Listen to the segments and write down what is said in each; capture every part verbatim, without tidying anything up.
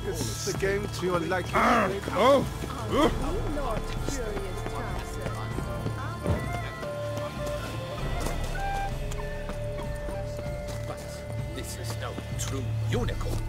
It's the game to your liking. Oh! Not curious, Toussaint. But this is no true unicorn.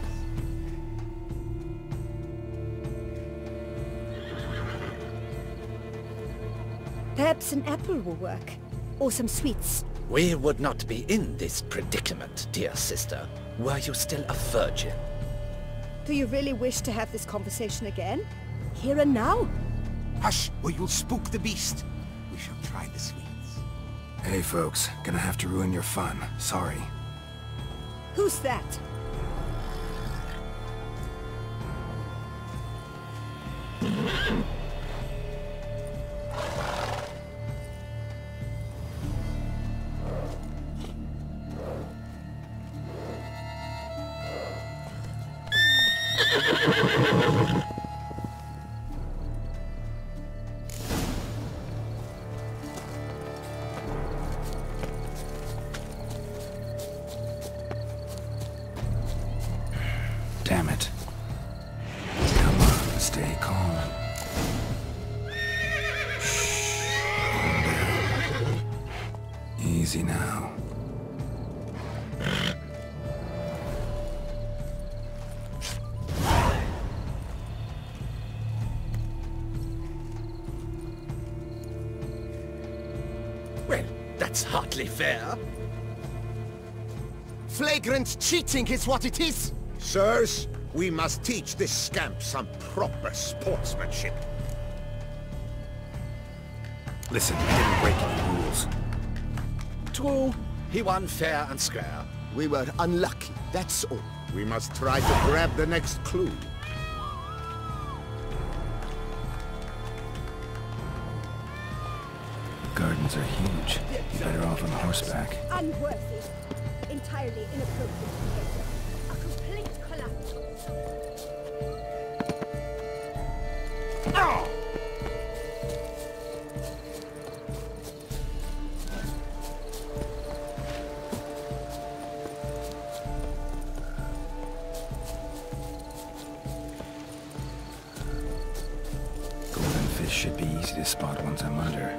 Perhaps an apple will work. Or some sweets. We would not be in this predicament, dear sister, were you still a virgin. Do you really wish to have this conversation again? Here and now? Hush, or you'll spook the beast. We shall try the sweets. Hey folks, gonna have to ruin your fun. Sorry. Who's that? Damn it. Come on, stay calm. Shh. Calm down. Easy now. Well, that's hardly fair. Flagrant cheating is what it is! Sirs, we must teach this scamp some proper sportsmanship. Listen, we didn't break any rules. True, he won fair and square. We were unlucky, that's all. We must try to grab the next clue. Gardens are huge. Better off on horseback. Unworthy. Entirely inappropriate behavior. A complete collapse. Oh! Golden fish should be easy to spot once I'm under.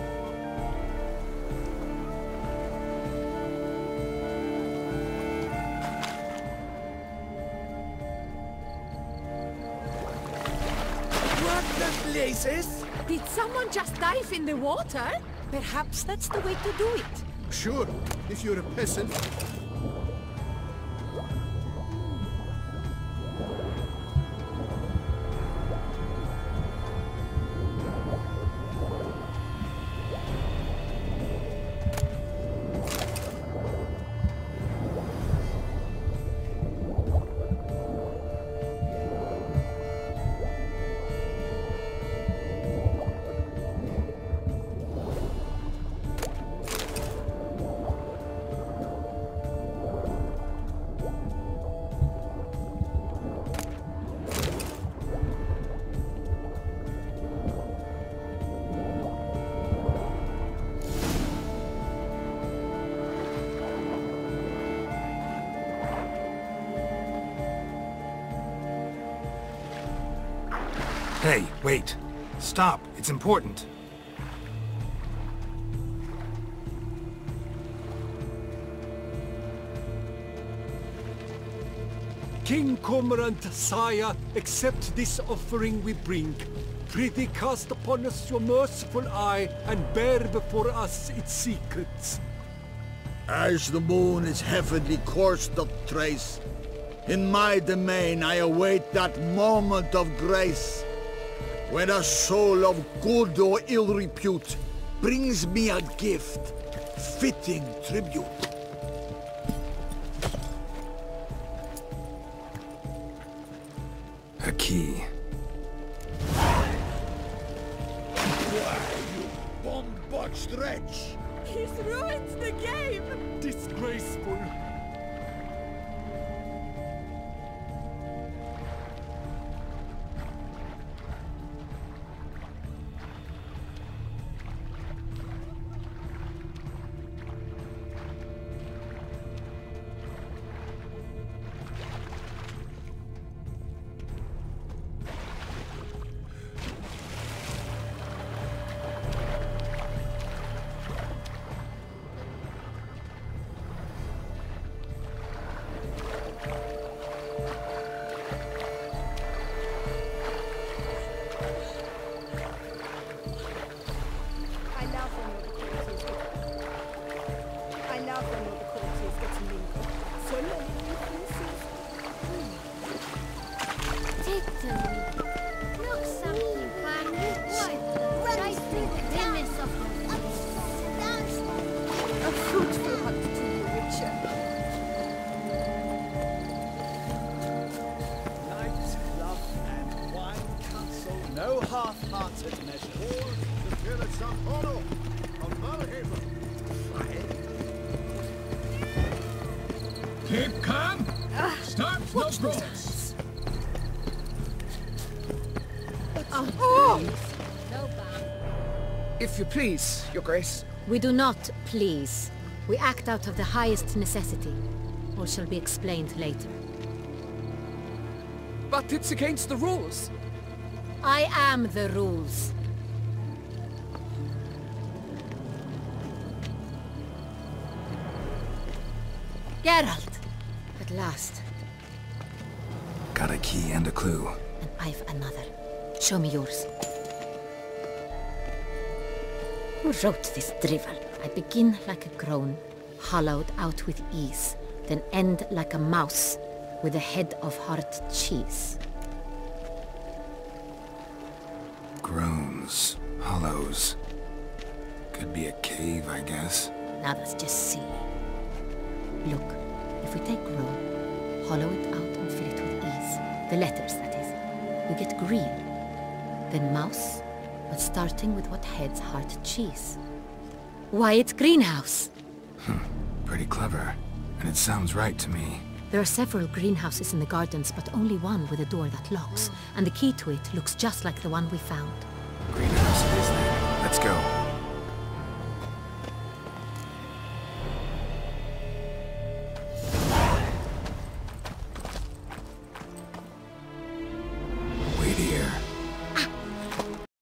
Places? Did someone just dive in the water? Perhaps that's the way to do it. Sure, if you're a peasant. Hey, wait. Stop. It's important. King Cormorant, sire, accept this offering we bring. Prithee cast upon us your merciful eye, and bear before us its secrets. As the moon its heavenly course doth trace, in my domain I await that moment of grace, when a soul of good or ill repute brings me a gift, fitting tribute. A key. Why, you bomb-botched wretch! He's ruined the game! Disgraceful. half-hearted measure. Or the pillars of Oro, of Valhaven. Keep calm. Start no process. If you please, Your Grace. We do not please. We act out of the highest necessity. All shall be explained later. But it's against the rules. I am the rules. Geralt! At last. Got a key and a clue. And I've another. Show me yours. Who wrote this drivel? I begin like a groan, hollowed out with ease, then end like a mouse, with a head of hard cheese. Groans. Hollows. Could be a cave, I guess. Now that's just silly. Look, if we take groan, hollow it out and fill it with ease, the letters, that is, we get green. Then mouse, but starting with what heads hard cheese. Why, it's greenhouse! Hmm. Pretty clever. And it sounds right to me. There are several greenhouses in the gardens, but only one with a door that locks, and the key to it looks just like the one we found. Greenhouse it is then.